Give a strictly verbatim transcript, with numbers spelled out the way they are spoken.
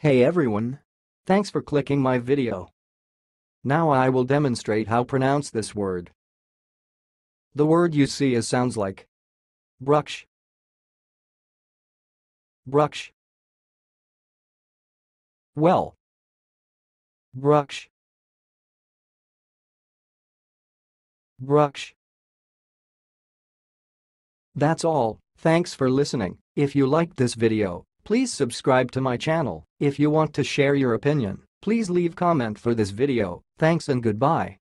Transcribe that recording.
Hey everyone! Thanks for clicking my video. Now I will demonstrate how pronounce this word. The word you see is sounds like Bruksch, Bruksch. Well, Bruksch, Bruksch. That's all. Thanks for listening. If you liked this video, please subscribe to my channel. If you want to share your opinion, please leave comment for this video. Thanks and goodbye.